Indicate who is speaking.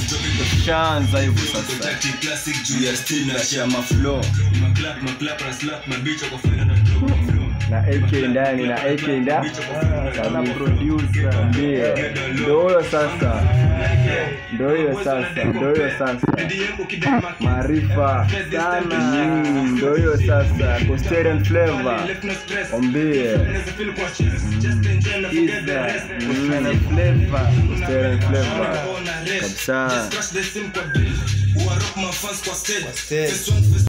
Speaker 1: Shanza hivyo sasa. We still na share my flow. Na AK ndani, na AK ndani. Sana producer. Ndio huyo sasa. Ndio hiyo sasa. Maarifa sana. Ndio hiyo sasa. Coastarian flavor. Ombie. Coastarian flavor. Kabisa.